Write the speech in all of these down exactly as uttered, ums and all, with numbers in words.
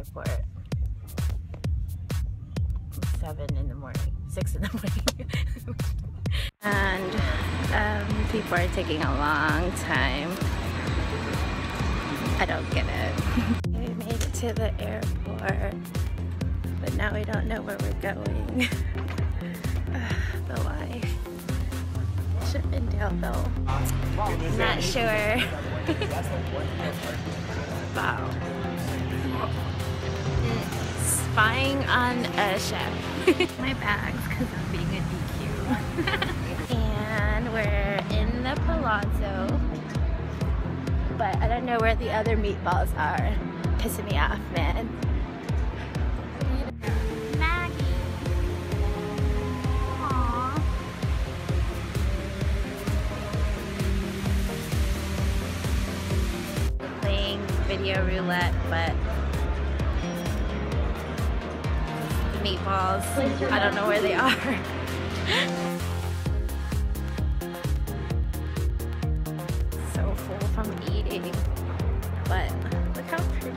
airport. Seven in the morning, six in the morning. And um, people are taking a long time. I don't get it. We made it to the airport, but now we don't know where we're going. The life. Chippendale though. Not sure. Wow. Spying on a chef. My bags because I'm being a D Q. And we're in the Palazzo, but I don't know where the other meatballs are. Pissing me off, man. Maggie. Aww. Playing video roulette, but meatballs, I don't know where they are. So full from eating, but look how pretty.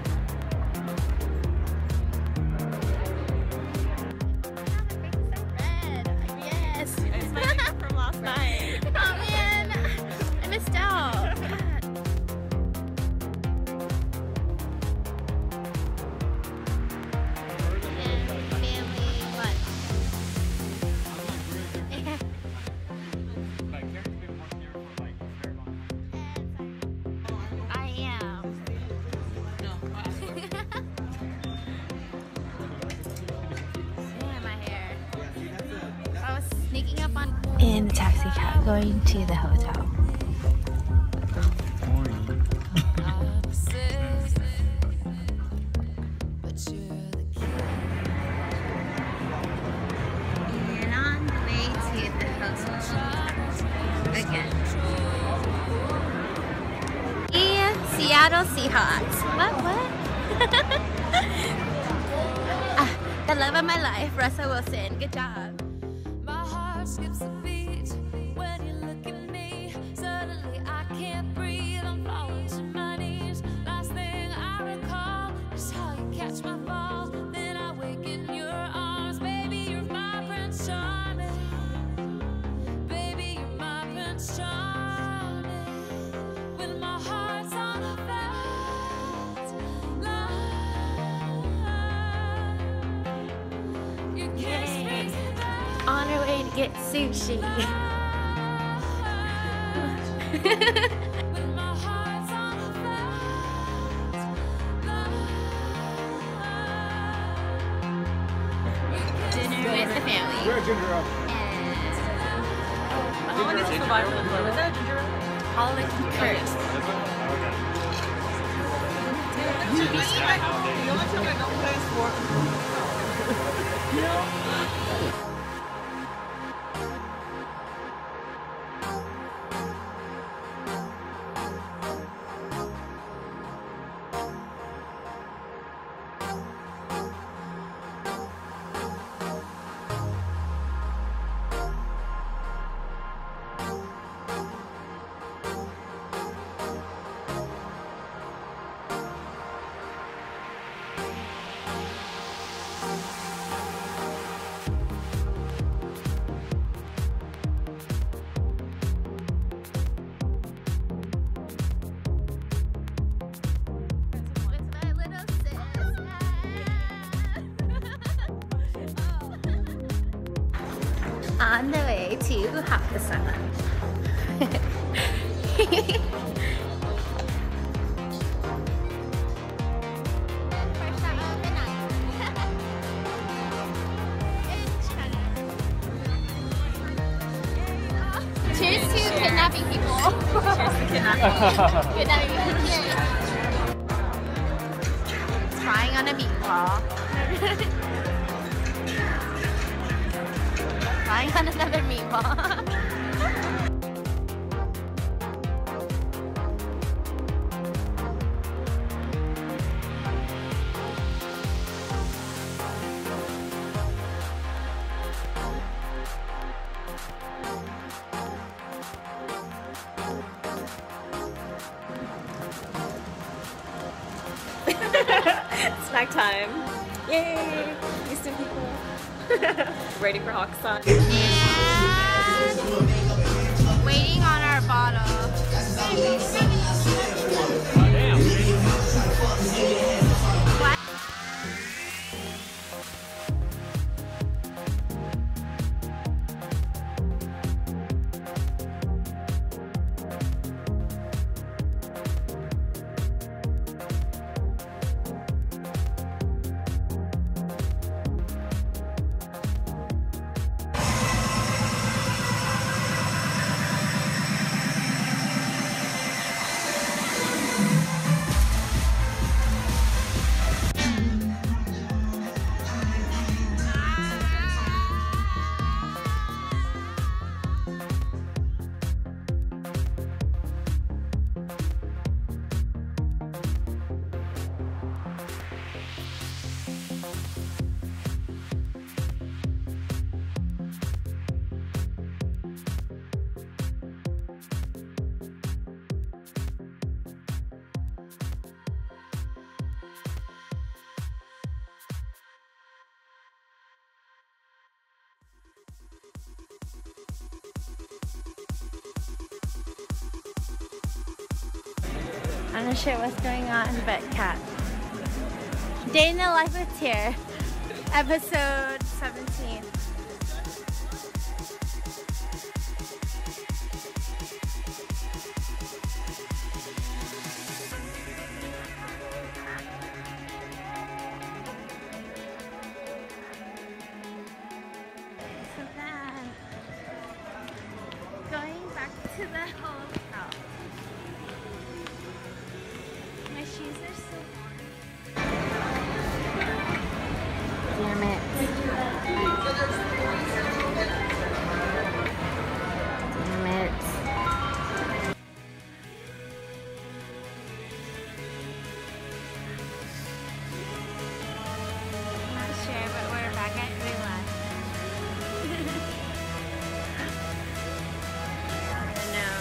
Red, yes. It's my hair from last night. Oh man, I missed out. In the taxi cab going to the hotel. And on the way to the hotel again. The Seattle Seahawks. What? What? Ah, the love of my life, Russell Wilson. Good job. Skips a beat when you look at me. Suddenly I can't breathe. I'm falling to my knees. Last thing I recall is how you catch my fall. Then I wake in your arms. Baby, you're my Prince Charming. Baby, you're my Prince Charming. With my heart's on a fast line. You kiss me on our way to get sushi. Dinner with the family. You're a ginger ale. How long is the survival club? Is that a ginger ale? All the curse. You eat like the only thing I don't play is for. You know? On the way to Hakkasan. Cheers to kidnapping people. Cheers to kidnapping. Kidnapping people. Trying on a meatball. Trying on another meatball. Snack time. Yay! Houston people. Ready for Oxon. And waiting on our bottle. What? I'm not sure what's going on, but cat. Day in the life with Tear, episode seventeen. So then, going back to the hotel. My shoes are so warm. Damn it. Damn it. Not sure, but we're back at Villa. I don't know.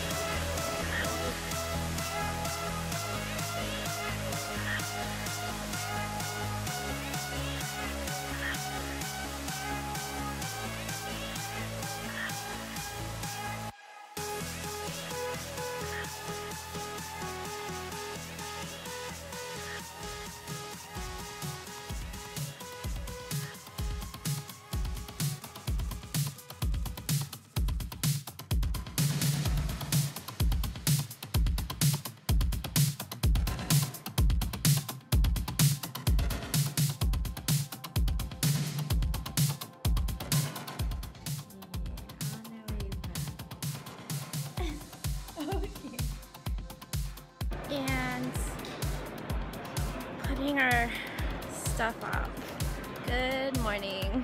And putting our stuff up. Good morning.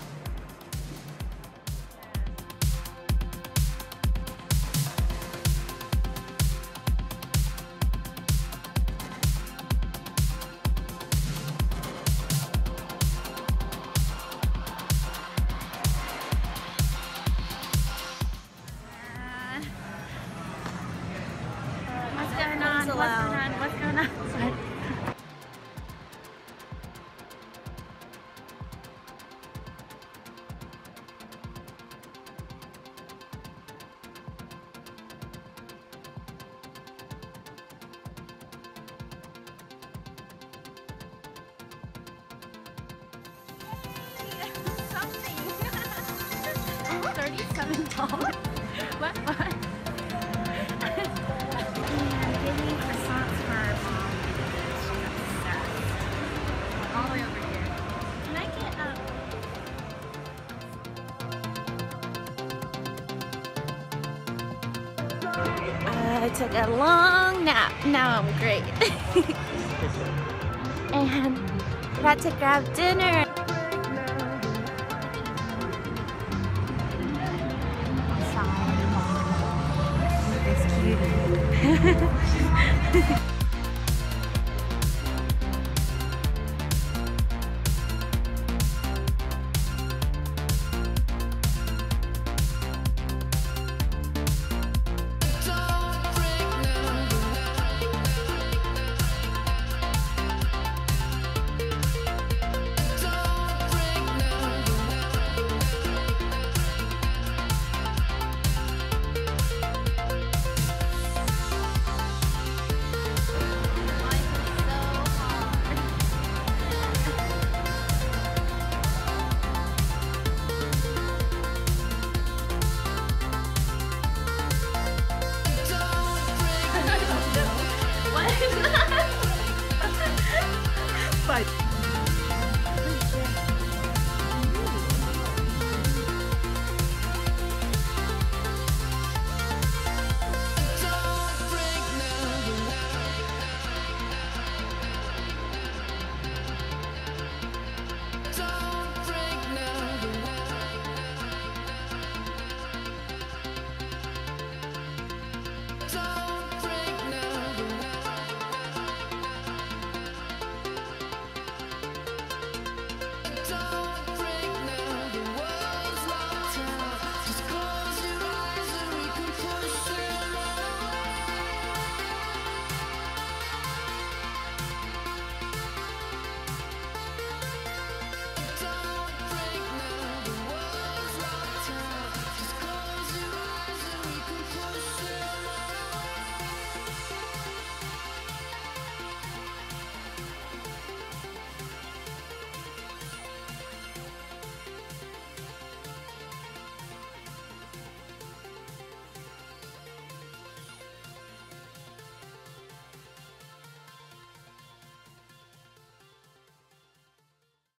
What's going on? What's going on? What's going on? thirty-seven dollars? What? What? All the way over here. Can I get um I took a long nap. Now I'm great. And got to grab dinner. It's cute. Fine. Bye.